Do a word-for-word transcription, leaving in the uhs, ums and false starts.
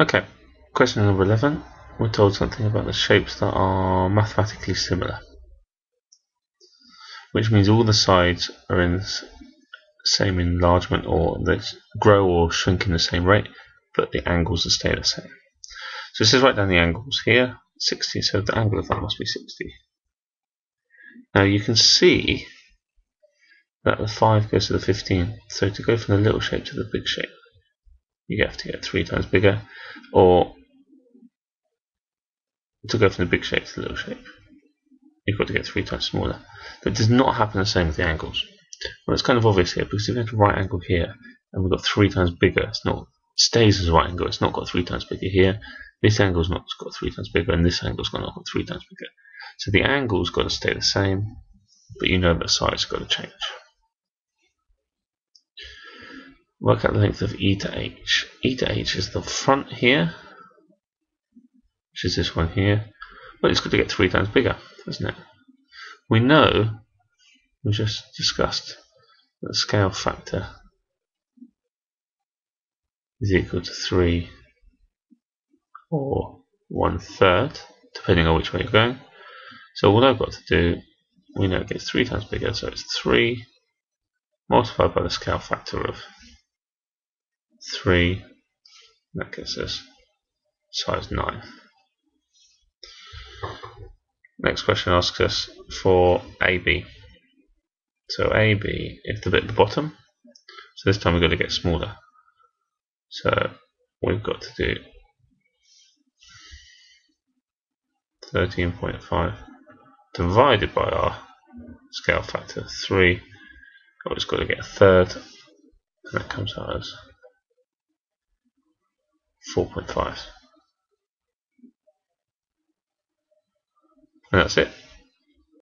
Okay, question number eleven. We're told something about the shapes that are mathematically similar, which means all the sides are in the same enlargement, or they grow or shrink in the same rate, but the angles will stay the same. So this is write down the angles here, sixty, so the angle of that must be sixty. Now you can see that the five goes to the fifteen, so to go from the little shape to the big shape, you have to get three times bigger, or to go from the big shape to the little shape, you've got to get three times smaller. That does not happen the same with the angles. Well, it's kind of obvious here, because if we have a right angle here, and we've got three times bigger, it's not, it stays as a right angle, it's not got three times bigger here, this angle's not got three times bigger, and this angle's not got three times bigger. So the angle's got to stay the same, but you know that the side's got to change. Work out the length of E to H. E to H is the front here, which is this one here. Well, it's got to get three times bigger, isn't it? We know, we just discussed, that the scale factor is equal to three or one third, depending on which way you're going. So all I've got to do, we know it gets three times bigger, so it's three multiplied by the scale factor of three, that gets us size nine. Next question asks us for A B. So A B is the bit at the bottom, so this time we've got to get smaller. So we've got to do thirteen point five divided by our scale factor three. Oh, it's got to get a third, and that comes out as four point five. And that's it.